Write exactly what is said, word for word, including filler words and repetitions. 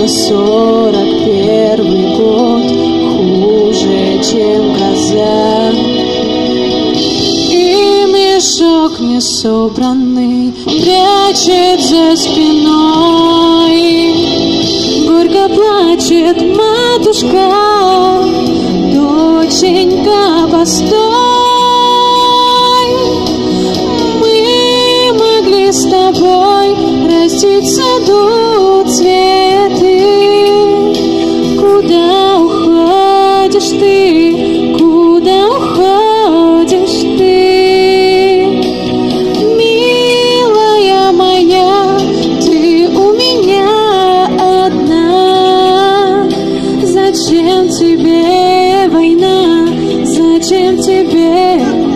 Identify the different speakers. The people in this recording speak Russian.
Speaker 1: мне сорок первый год, хуже, чем гроза. И мешок не собранный прячет за спиной. Горько плачет матушка, доченька, постой. Мы могли с тобой растить в саду цветы. Куда уходишь ты? Куда уходишь ты? Милая моя, ты у меня одна. Зачем тебе война? Зачем тебе